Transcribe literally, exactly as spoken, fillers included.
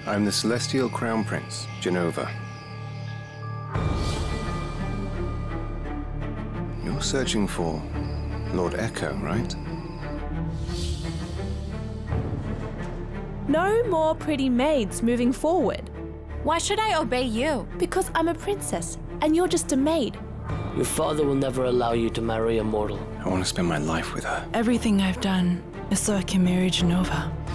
I'm the Celestial Crown Prince, Jenova. You're searching for Lord Echo, right? No more pretty maids moving forward. Why should I obey you? Because I'm a princess, and you're just a maid. Your father will never allow you to marry a mortal. I want to spend my life with her. Everything I've done is so I can marry Jenova.